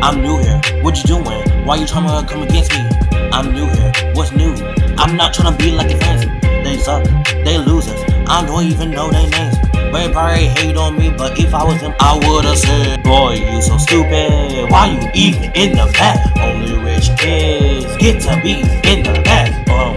I'm new here, what you doing? Why you tryna come against me? I'm new here, what's new? I'm not tryna be like your friends. They suck, they losers, I don't even know their names. They probably hate on me, but if I was them, I would've said, boy, you so stupid, why you even in the back? Only rich kids get to be in the back.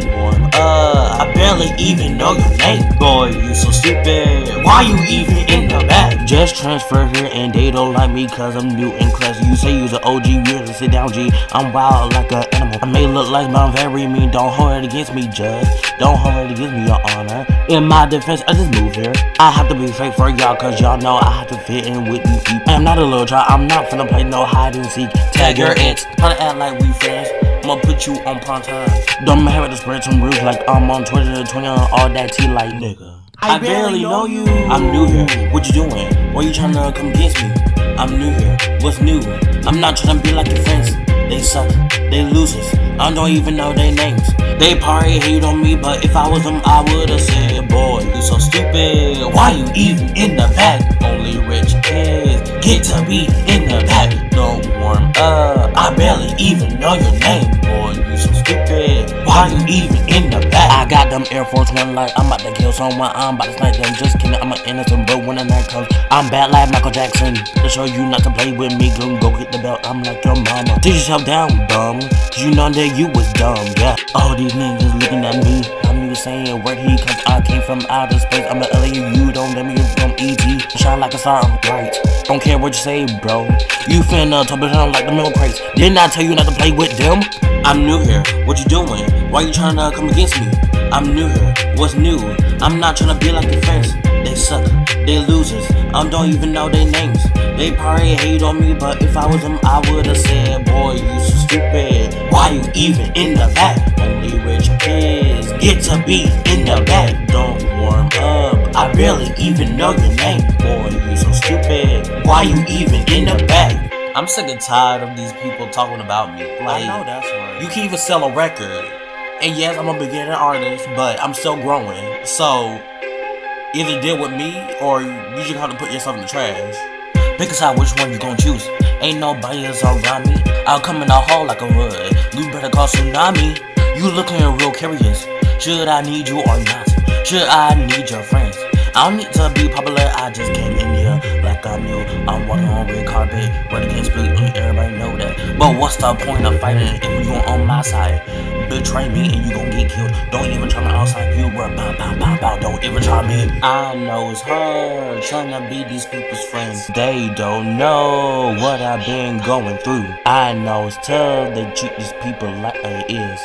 I barely even know your name. Boy, you so stupid, why you even in the back? Just transfer here and they don't like me cause I'm new in class. You say you's an OG, you have to sit down, G. I'm wild like an animal. I may look like I'm very mean, don't hold it against me, judge. Don't hold it against me, your honor. In my defense, I just moved here. I have to be fake for y'all cause y'all know I have to fit in with these people. I'm not a little child, I'm not finna play no hide and seek. Tag your ex, try to act like we friends. I'ma put you on prime time. Don't have to spread some rules like I'm on Twitter, 20 on all that tea like nigga. I barely know you. I'm new here, what you doing? Why you tryna come against me? I'm new here, what's new? I'm not tryna be like your friends. They suck, they losers, I don't even know their names. They probably hate on me, but if I was them, I would've said, boy, you so stupid, why you even in the back? Only rich kids get to be in the back. Don't warm up, I barely even know your name. Boy, you so stupid, why you even in the back? I got them Air Force One like I'm about to kill someone, I'm about to snipe them. Just kidding, I'm an innocent bro when the night comes. I'm bad like Michael Jackson, to show you not to play with me. Go get the belt, I'm like your mama. Teach yourself down, dumb, cause you know that you was dumb, yeah. All these niggas looking at me, I'm just saying where he comes. I came from outer space, I'm the alien, you don't let me from ET. Shine like a star, right? Don't care what you say, bro. You finna tumble down like the milk crates. Didn't I tell you not to play with them? I'm new here, what you doing? Why you tryna come against me? I'm new here, what's new? I'm not tryna be like your friends. They suck, they losers, I don't even know their names. They probably hate on me, but if I was them, I would've said, boy, you so stupid, why you even in the back? Only rich kids get to be in the back. Don't warm up, I barely even know your name. Boy, you so stupid, why you even in the back? I'm sick and tired of these people talking about me. Like, I know that's right. You can even sell a record, and yes, I'm a beginner artist, but I'm still growing. So either deal with me, or you just have to put yourself in the trash. Pick a side, which one you gon' choose? Ain't nobody else around me. I'll come in the hall like a wood. You better call tsunami. You looking real curious. Should I need you or not? Should I need your friends? I don't need to be popular, I just came in here like I'm new. I'm walking on red carpet, ready to split, and everybody know that. But what's the point of fighting if you on my side? Betray me and you gon' get killed. Don't even try me outside, you were bow, bow, bow, bow. Don't even try me. I know it's hard trying to be these people's friends. They don't know what I've been going through. I know it's tough, they treat these people like it is.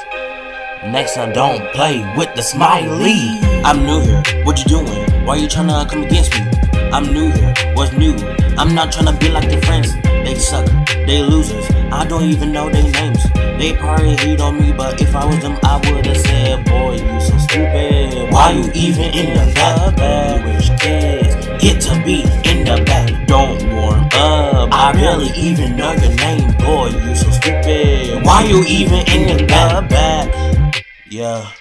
Next time, don't play with the smiley. I'm new here, what you doing? Why you tryna come against me? I'm new here, what's new? I'm not tryna be like your friends. They suck, they losers, I don't even know their names. They probably hate on me, but if I was them, I would've said, boy, you so stupid, why you even in the back? Rich kids get to be in the back. Don't warm up, I barely even know your name. Boy, you so stupid, why you even in the back? Yeah.